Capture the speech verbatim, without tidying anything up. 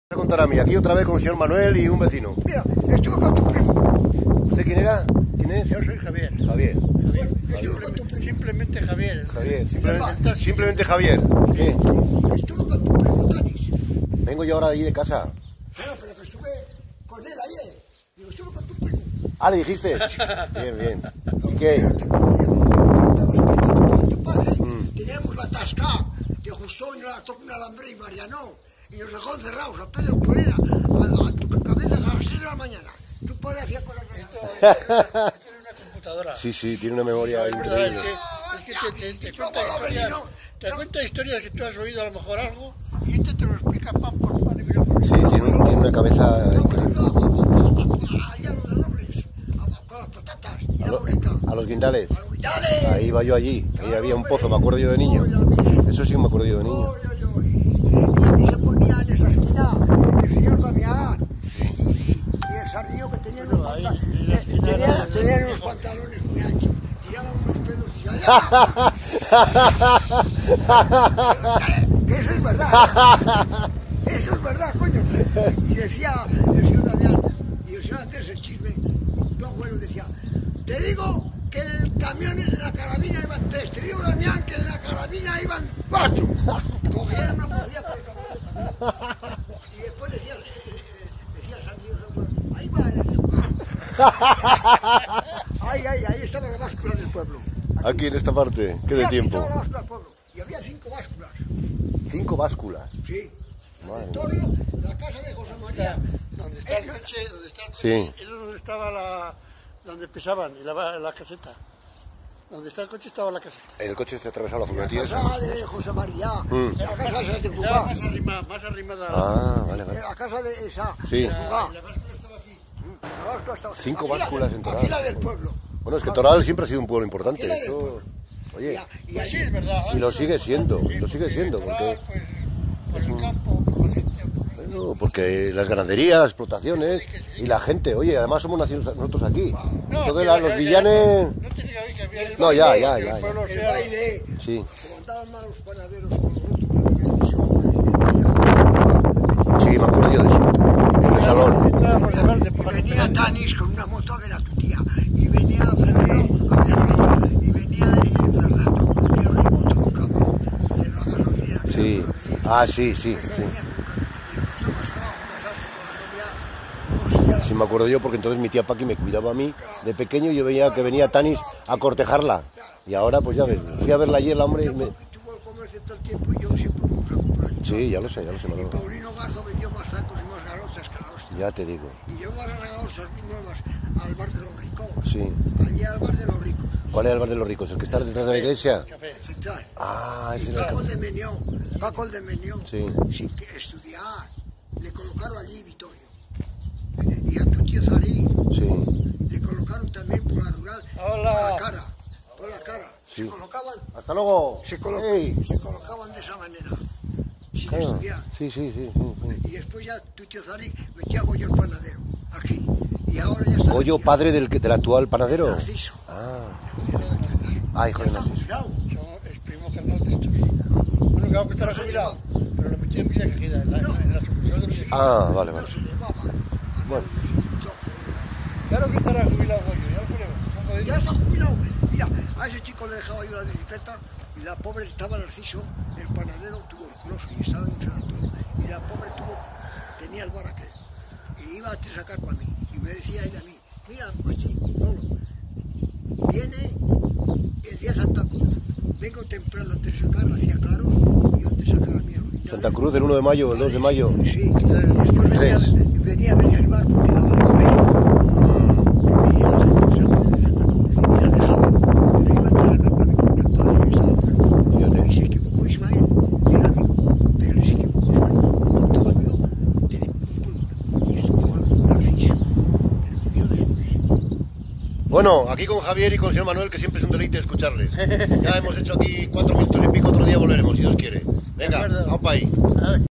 A contar a mí, aquí otra vez con el señor Manuel y un vecino. Mira, estuve con tu primo. ¿Usted quién era? ¿Quién es? Yo soy Javier. Javier. Javier. Estuve con tu primo. Simplemente Javier. Javier, simplemente, simplemente Javier. ¿Qué? Estuve con tu primo Tanis. Vengo yo ahora de allí de casa. Claro, pero que estuve con él ayer. Digo, estuve con tu primo. Ah, ¿le dijiste? Bien, bien. ¿Y qué? Yo te conocía. Estabas con tu padre. Mm. Teníamos la tasca de Justo y la toca un alambre y Mariano. Y nos dejó encerrados a Pedro Polera a, a tu cabeza a las seis de la mañana. Tu padre hacía cosas raras. Tiene una computadora. Sí, sí, tiene una memoria Es verdad, es increíble. que, es que te, te, te Y cuenta como lo historias, veneno, te no. cuenta historias que tú has oído a lo mejor algo y este te lo explica pan por pan y vino por Sí, tiene, un- tiene una cabeza No, increíble. no, a- allá los de Robles, a- con las patatas y A, la lo- boneca. a los guindales. A los guindales. Ahí iba yo allí. Ahí había un pozo, me acuerdo yo de niño. Eso sí me acuerdo yo de niño. Oy, oy, oy. Y aquí se ponía en esa esquina el señor Damián y el sardillo que tenía unos, Ahí, panta- en la esquina tenía- era- tenía unos pantalones muy anchos, tiraban unos pedos y allá. Que eso es verdad. Eso es verdad, coño. Y decía el señor Damián y el señor Andrés el chisme, tu abuelo decía, te digo que el camión en la carabina iban tres, te digo Damián que en la carabina iban cuatro. Cogían una policía por el camino. Y después decía, eh, eh, decía San Diego, ahí va el Ahí, ahí, ahí estaba la báscula del pueblo. Aquí en esta parte, ¿qué de Aquí tiempo? estaba la báscula del pueblo. Y había cinco básculas. Cinco básculas. Sí. La Madre del Toro, la casa de José María. donde está el coche, donde está el coche, Sí. era donde estaba la, donde pisaban y la, la caseta. Donde está el coche estaba la caseta. En el coche está atravesado la La furgoneta esa. casa de José María. Mm. La casa esa de Ya Cubá. más arrimada, más arrimada. Ah, vale, vale. La casa de esa. Sí. De Cubá. La báscula estaba aquí. La báscula estaba- Cinco aquí la- básculas en Toral. Aquí la del pueblo. Bueno, es que Toral siempre ha sido un pueblo importante. Aquí la del Eso... pueblo. Oye, Y, y Pues sí, allí, es verdad. Y lo sigue siendo, Sí, lo sigue porque siendo, Toral, porque- pues, por el campo, por la gente, por la bueno, porque las ganaderías, las explotaciones y la gente. Oye, además somos nacidos nosotros aquí. No, Entonces que la- ya- los ya- villanes... No tiene que haber que había el No, baile, ya, ya, que ya, el pueblo el sea- baile. Sí, Como andaban mal los panaderos con los otros panaderos, el baile. sí, me acuerdo yo de eso. En el salón. Entrábamos de balde por Y la venía Tanis con una moto a ver a tu tía. Y venía Fernando a ver a Fernando. Y venía eh, Fernando, que era un hijo todo cabrón, de la gasolinera. Sí. Ah, sí, sí, Eso sí. venía con- le costó más trabajo casarse con la novia. Hostia, Sí me acuerdo yo porque entonces mi tía Paqui me cuidaba a mí. De pequeño yo veía que venía Tanis a cortejarla. Y ahora pues ya ves, fui a verla ayer la hombre y me... tuvo el comercio todo el tiempo y yo siempre me fui a comprar. Sí, ya lo sé, ya lo sé, Y Manolo. Paulino Garzo vendió más tacos y más galochas que la hostia. Ya te digo. Y yo más galochas nuevas al bar de los ricos. Sí. Allí al bar de los ricos. ¿Cuál es el bar de los ricos? ¿El que está detrás de la iglesia? El central. Ah, Y ese era el Paco que... de Menión, Paco el de Menión, Sí. sin que estudiar, le colocaron allí Vitorio. Y a tu tío Zarí Sí. le colocaron también por la rural, Hola. por la cara, por la cara. Sí. Se colocaban, Hasta luego. se, colo- Ey. se colocaban de esa manera, sin Ah, estudiar. sí, sí, sí, sí, sí. Y después ya tu tío Zarí metía a Goyo el panadero, aquí. Y ahora ya está. Goyo, padre del, que- del actual panadero. Narciso. Ah, ah, hijo de Está Narciso. jubilado. Somos el primo carnal de estos. Bueno, claro que estará jubilado, pero lo metí en Villa Cajida, en la, en la sucursal de los equipos. Ah, vale, vale. No se llevaba. Bueno. Claro que estará jubilado, Goyo, ya lo creo. Son jodidos. Ya está jubilado. Mira, a ese chico le dejaba yo la bicicleta y la pobre estaba Narciso, el panadero tuberculoso y estaba en un sanatorio. Y la pobre tuvo, tenía el bar aquel. Y iba a sacar para mí. Y me decía ella a mí, mira, Pachi, Lolo, viene el día de Santa Cruz, vengo temprano antes de sacar, hacía claros, y antes de sacar a mí. Santa Cruz, el uno de mayo, el dos de mayo. Sí, y después venía, Tres. venía a venir al bar porque daba de comer. Venía a la gente de Santa Cruz y la dejaba. Pero iba a sacar para mí porque el padre que estaba enfermo. Fíjate. Y se equivocó Ismael, era amigo, pero se equivocó Ismael. Todo amigo tiene un pulmón. Y estuvo Narciso, pero murió después. Bueno, aquí con Javier y con el señor Manuel, que siempre es un deleite escucharles. Ya hemos hecho aquí cuatro minutos y pico, otro día volveremos, si Dios quiere. Venga, De acuerdo. vamos para ahí.